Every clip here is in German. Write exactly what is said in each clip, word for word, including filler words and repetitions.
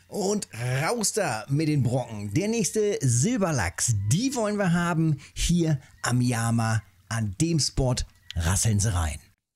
Und raus da mit den Brocken. Der nächste Silberlachs, die wollen wir haben hier am Yama. An dem Spot rasseln sie rein.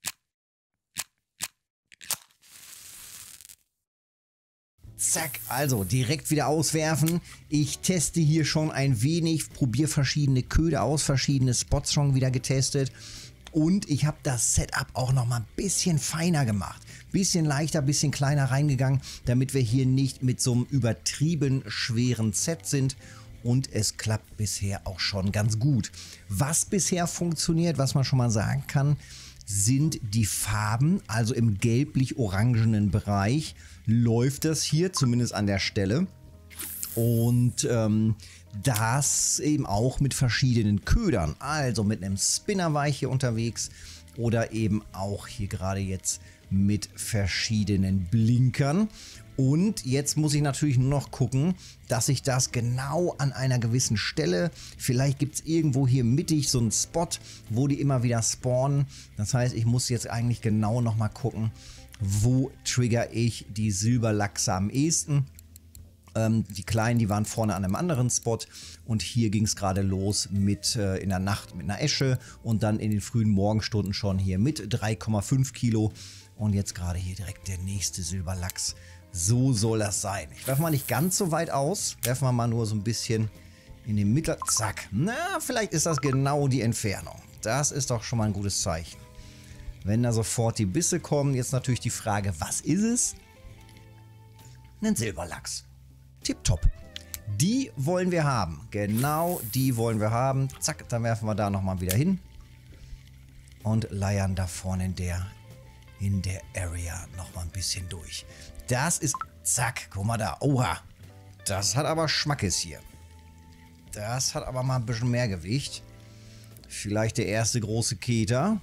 Zack, also direkt wieder auswerfen. Ich teste hier schon ein wenig, probiere verschiedene Köder aus, verschiedene Spots schon wieder getestet. Und ich habe das Setup auch noch mal ein bisschen feiner gemacht. Bisschen leichter, bisschen kleiner reingegangen, damit wir hier nicht mit so einem übertrieben schweren Set sind. Und es klappt bisher auch schon ganz gut. Was bisher funktioniert, was man schon mal sagen kann, sind die Farben. Also im gelblich-orangenen Bereich läuft das hier, zumindest an der Stelle. Und ähm, das eben auch mit verschiedenen Ködern. Also mit einem Spinner war ich hier unterwegs oder eben auch hier gerade jetzt mit verschiedenen Blinkern. Und jetzt muss ich natürlich nur noch gucken, dass ich das genau an einer gewissen Stelle, vielleicht gibt es irgendwo hier mittig so einen Spot, wo die immer wieder spawnen. Das heißt, ich muss jetzt eigentlich genau noch mal gucken, wo trigger ich die Silberlachse am ehesten. Ähm, die kleinen, die waren vorne an einem anderen Spot und hier ging es gerade los mit äh, in der Nacht mit einer Esche und dann in den frühen Morgenstunden schon hier mit drei Komma fünf Kilo und jetzt gerade hier direkt der nächste Silberlachs. So soll das sein. Ich werfe mal nicht ganz so weit aus, werfen wir mal nur so ein bisschen in den Mittel. Zack. Na, vielleicht ist das genau die Entfernung. Das ist doch schon mal ein gutes Zeichen. Wenn da sofort die Bisse kommen, jetzt natürlich die Frage, was ist es? Ein Silberlachs. Tipptopp. Die wollen wir haben. Genau die wollen wir haben. Zack, dann werfen wir da nochmal wieder hin. Und leiern da vorne in der, in der Area nochmal ein bisschen durch. Das ist... Zack, guck mal da. Oha. Das hat aber Schmackes hier. Das hat aber mal ein bisschen mehr Gewicht. Vielleicht der erste große Keter.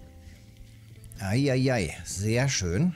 Eieiei, sehr schön.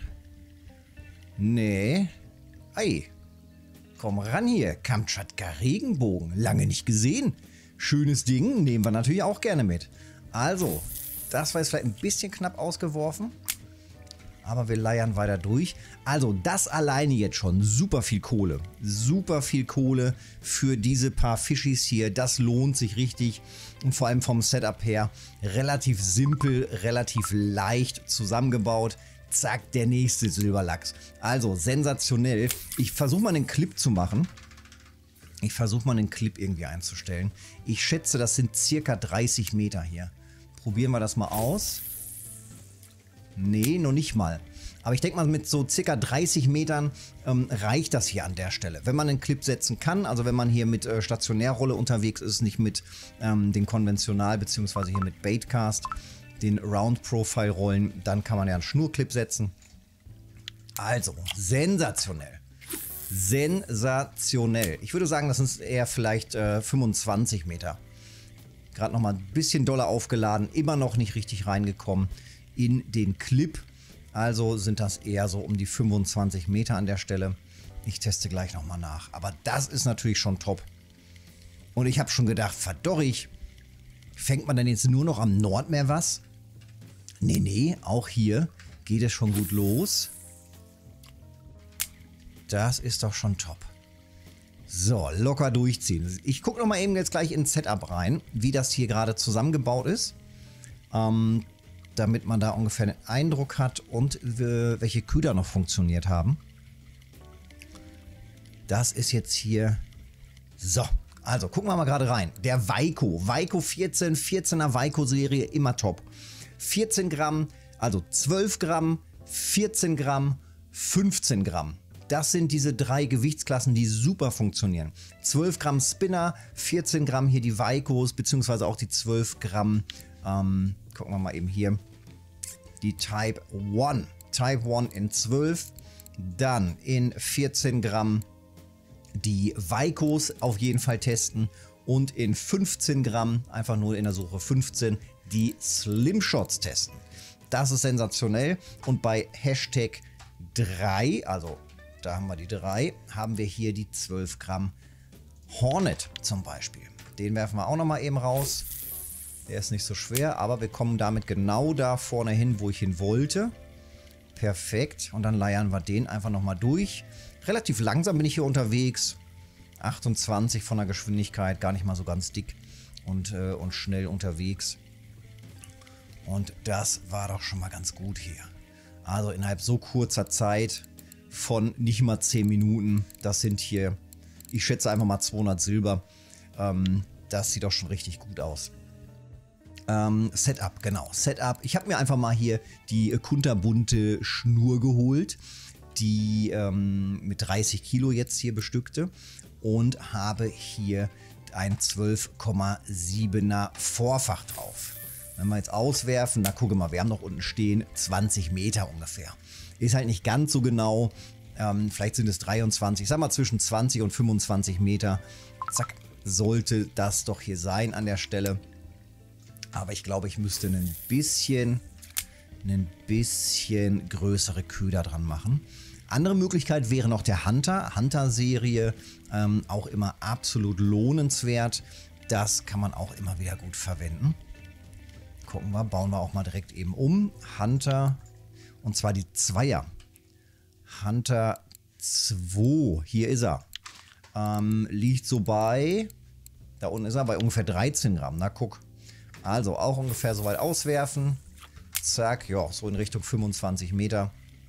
Nee. Ei. Komm ran hier. Kamtschatka Regenbogen. Lange nicht gesehen. Schönes Ding. Nehmen wir natürlich auch gerne mit. Also, das war jetzt vielleicht ein bisschen knapp ausgeworfen. Aber wir leiern weiter durch. Also, das alleine jetzt schon. Super viel Kohle. Super viel Kohle für diese paar Fischis hier. Das lohnt sich richtig. Und vor allem vom Setup her relativ simpel, relativ leicht zusammengebaut. Zack, der nächste Silberlachs. Also, sensationell. Ich versuche mal einen Clip zu machen. Ich versuche mal einen Clip irgendwie einzustellen. Ich schätze, das sind circa dreißig Meter hier. Probieren wir das mal aus. Nee, noch nicht mal. Aber ich denke mal, mit so circa dreißig Metern ähm, reicht das hier an der Stelle. Wenn man einen Clip setzen kann, also wenn man hier mit äh, Stationärrolle unterwegs ist, nicht mit ähm, den konventional, beziehungsweise hier mit Baitcast, den Round-Profile-Rollen, dann kann man ja einen Schnurclip setzen. Also, sensationell. Sensationell. Ich würde sagen, das sind eher vielleicht äh, fünfundzwanzig Meter. Gerade nochmal ein bisschen doller aufgeladen, immer noch nicht richtig reingekommen in den Clip. Also sind das eher so um die fünfundzwanzig Meter an der Stelle. Ich teste gleich nochmal nach. Aber das ist natürlich schon top. Und ich habe schon gedacht, verdorrig, fängt man denn jetzt nur noch am Nordmeer was? Nee, nee, auch hier geht es schon gut los. Das ist doch schon top. So, locker durchziehen. Ich gucke nochmal eben jetzt gleich ins Setup rein, wie das hier gerade zusammengebaut ist. Ähm, damit man da ungefähr einen Eindruck hat und äh, welche Köder noch funktioniert haben. Das ist jetzt hier... So, also gucken wir mal gerade rein. Der Weiko. Weiko vierzehn, vierzehner Weiko-Serie, immer top. vierzehn Gramm, also zwölf Gramm, vierzehn Gramm, fünfzehn Gramm. Das sind diese drei Gewichtsklassen, die super funktionieren. zwölf Gramm Spinner, vierzehn Gramm hier die Weikos, beziehungsweise auch die zwölf Gramm... Ähm, gucken wir mal eben hier. Die Type eins. Type eins in zwölf. Dann in vierzehn Gramm die Weikos auf jeden Fall testen. Und in fünfzehn Gramm, einfach nur in der Suche fünfzehn, die Slimshots testen. Das ist sensationell. Und bei Hashtag drei, also da haben wir die drei, haben wir hier die zwölf Gramm Hornet zum Beispiel. Den werfen wir auch noch mal eben raus. Der ist nicht so schwer, aber wir kommen damit genau da vorne hin, wo ich hin wollte. Perfekt. Und dann leiern wir den einfach nochmal durch. relativ langsam bin ich hier unterwegs. achtundzwanzig von der Geschwindigkeit, gar nicht mal so ganz dick und, äh, und schnell unterwegs. Und das war doch schon mal ganz gut hier. Also innerhalb so kurzer Zeit von nicht mal zehn Minuten, das sind hier, ich schätze einfach mal zweihundert Silber. Ähm, das sieht doch schon richtig gut aus. Ähm, Setup, genau, Setup. Ich habe mir einfach mal hier die kunterbunte Schnur geholt, die ähm, mit dreißig Kilo jetzt hier bestückte. Und habe hier ein zwölf Komma siebener Vorfach drauf. Wenn wir jetzt auswerfen, na gucke mal, wir haben noch unten stehen zwanzig Meter ungefähr. Ist halt nicht ganz so genau, ähm, vielleicht sind es dreiundzwanzig, ich sag mal zwischen zwanzig und fünfundzwanzig Meter. Zack, sollte das doch hier sein an der Stelle. Aber ich glaube, ich müsste ein bisschen, ein bisschen größere Köder dran machen. Andere Möglichkeit wäre noch der Hunter. Hunter-Serie, ähm, auch immer absolut lohnenswert. Das kann man auch immer wieder gut verwenden. Gucken wir, bauen wir auch mal direkt eben um. Hunter, und zwar die Zweier. Hunter zwei, hier ist er. Ähm, liegt so bei, da unten ist er, bei ungefähr dreizehn Gramm. Na guck. Also auch ungefähr so weit auswerfen. Zack, ja, so in Richtung fünfundzwanzig Meter.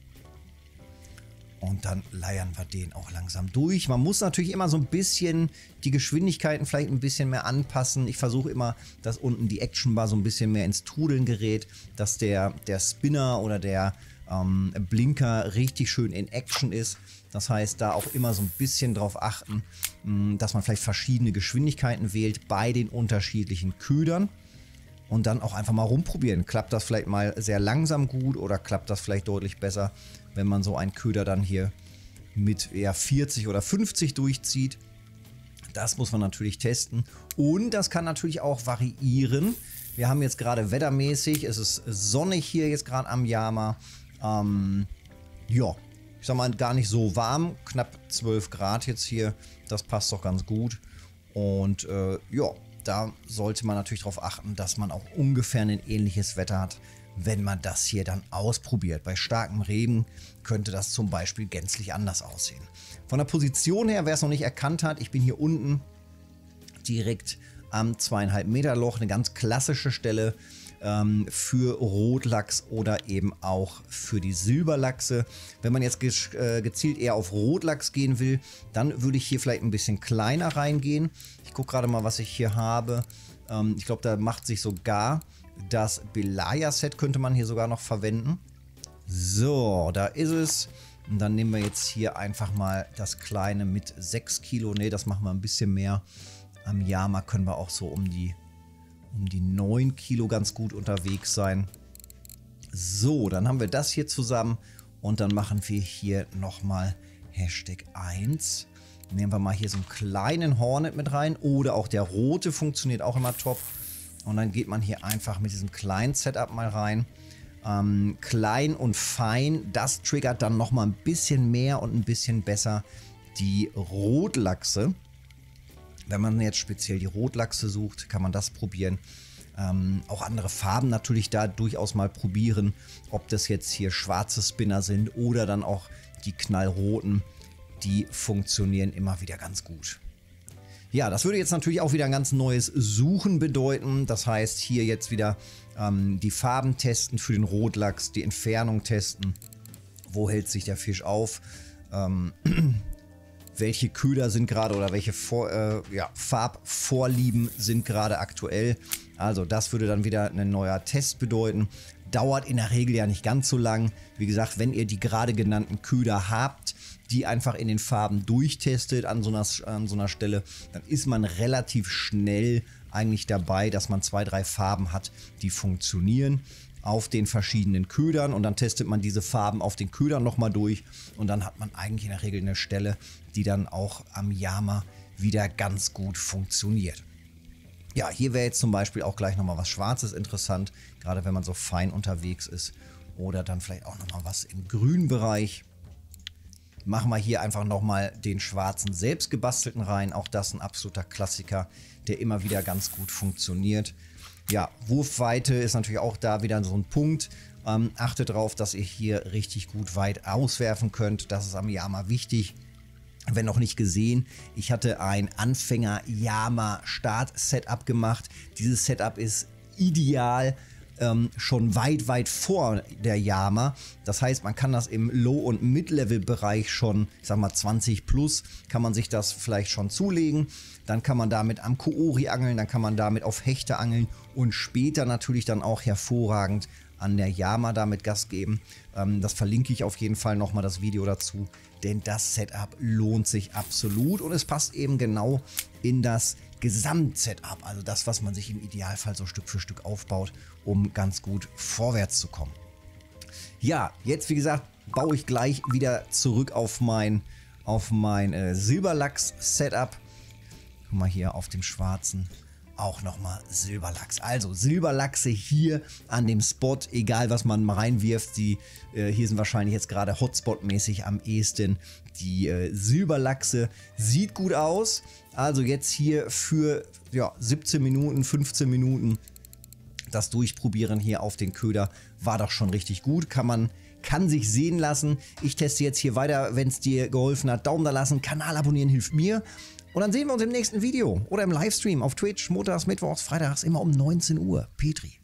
Und dann leiern wir den auch langsam durch. Man muss natürlich immer so ein bisschen die Geschwindigkeiten vielleicht ein bisschen mehr anpassen. Ich versuche immer, dass unten die Actionbar so ein bisschen mehr ins Trudeln gerät, dass der, der Spinner oder der ähm, Blinker richtig schön in Action ist. Das heißt, da auch immer so ein bisschen drauf achten, mh, dass man vielleicht verschiedene Geschwindigkeiten wählt bei den unterschiedlichen Ködern. Und dann auch einfach mal rumprobieren. Klappt das vielleicht mal sehr langsam gut oder klappt das vielleicht deutlich besser, wenn man so einen Köder dann hier mit eher vierzig oder fünfzig durchzieht. Das muss man natürlich testen. Und das kann natürlich auch variieren. Wir haben jetzt gerade wettermäßig, es ist sonnig hier jetzt gerade am Yama. Ähm, ja, ich sag mal gar nicht so warm, knapp zwölf Grad jetzt hier. Das passt doch ganz gut. Und äh, ja, da sollte man natürlich darauf achten, dass man auch ungefähr ein ähnliches Wetter hat, wenn man das hier dann ausprobiert. Bei starkem Regen könnte das zum Beispiel gänzlich anders aussehen. Von der Position her, wer es noch nicht erkannt hat, ich bin hier unten direkt am zweieinhalb Meter Loch, eine ganz klassische Stelle ähm, für Rotlachs oder eben auch für die Silberlachse. Wenn man jetzt ge äh, gezielt eher auf Rotlachs gehen will, dann würde ich hier vielleicht ein bisschen kleiner reingehen. Ich gucke gerade mal, was ich hier habe. Ähm, ich glaube, da macht sich sogar das Belaya-Set könnte man hier sogar noch verwenden. So, da ist es. Und dann nehmen wir jetzt hier einfach mal das kleine mit sechs Kilo. Ne, das machen wir ein bisschen mehr. Am Yama können wir auch so um die, um die neun Kilo ganz gut unterwegs sein. So, dann haben wir das hier zusammen. Und dann machen wir hier nochmal Hashtag eins. Nehmen wir mal hier so einen kleinen Hornet mit rein. Oder auch der rote funktioniert auch immer top. Und dann geht man hier einfach mit diesem kleinen Setup mal rein. Ähm, klein und fein, das triggert dann nochmal ein bisschen mehr und ein bisschen besser die Rotlachse. Wenn man jetzt speziell die Rotlachse sucht, kann man das probieren. Ähm, auch andere Farben natürlich da durchaus mal probieren. Ob das jetzt hier schwarze Spinner sind oder dann auch die knallroten. Die funktionieren immer wieder ganz gut. Ja, das würde jetzt natürlich auch wieder ein ganz neues Suchen bedeuten. Das heißt, hier jetzt wieder ähm, die Farben testen für den Rotlachs, die Entfernung testen. Wo hält sich der Fisch auf? Ähm, welche Köder sind gerade oder welche Vor äh, ja, Farbvorlieben sind gerade aktuell? Also das würde dann wieder ein neuer Test bedeuten. Dauert in der Regel ja nicht ganz so lang. Wie gesagt, wenn ihr die gerade genannten Köder habt, die einfach in den Farben durchtestet an so einer, an so einer Stelle, dann ist man relativ schnell eigentlich dabei, dass man zwei, drei Farben hat, die funktionieren auf den verschiedenen Ködern und dann testet man diese Farben auf den Ködern nochmal durch und dann hat man eigentlich in der Regel eine Stelle, die dann auch am Yama wieder ganz gut funktioniert. Ja, hier wäre jetzt zum Beispiel auch gleich nochmal was Schwarzes interessant, gerade wenn man so fein unterwegs ist oder dann vielleicht auch nochmal was im grünen Bereich. Machen wir hier einfach nochmal den schwarzen selbstgebastelten rein. Auch das ein absoluter Klassiker, der immer wieder ganz gut funktioniert. Ja, Wurfweite ist natürlich auch da wieder so ein Punkt. Ähm, achtet darauf, dass ihr hier richtig gut weit auswerfen könnt. Das ist am Yama wichtig. wenn noch nicht gesehen, ich hatte ein Anfänger-Yama-Start-Setup gemacht. Dieses Setup ist ideal, ähm, schon weit, weit vor der Yama. Das heißt, man kann das im Low- und Mid-Level-Bereich schon, ich sag mal zwanzig plus, kann man sich das vielleicht schon zulegen. Dann kann man damit am Koori angeln, dann kann man damit auf Hechte angeln und später natürlich dann auch hervorragend an der Yama damit Gas geben. Ähm, das verlinke ich auf jeden Fall nochmal, das Video dazu, denn das Setup lohnt sich absolut und es passt eben genau in das Gesamtsetup, also das, was man sich im Idealfall so Stück für Stück aufbaut, um ganz gut vorwärts zu kommen. Ja, jetzt wie gesagt, baue ich gleich wieder zurück auf mein, auf mein äh, Silberlachs-Setup. Guck mal hier auf dem schwarzen. Auch nochmal Silberlachs. Also Silberlachse hier an dem Spot, egal was man mal reinwirft. Die, äh, hier sind wahrscheinlich jetzt gerade Hotspot-mäßig am ehesten die äh, Silberlachse. Sieht gut aus. Also jetzt hier für ja, siebzehn Minuten, fünfzehn Minuten das Durchprobieren hier auf den Köder war doch schon richtig gut. Kann man kann sich sehen lassen. Ich teste jetzt hier weiter. Wenn es dir geholfen hat, Daumen da lassen. Kanal abonnieren hilft mir. Und dann sehen wir uns im nächsten Video oder im Livestream auf Twitch, montags, mittwochs, freitags, immer um neunzehn Uhr. Petri.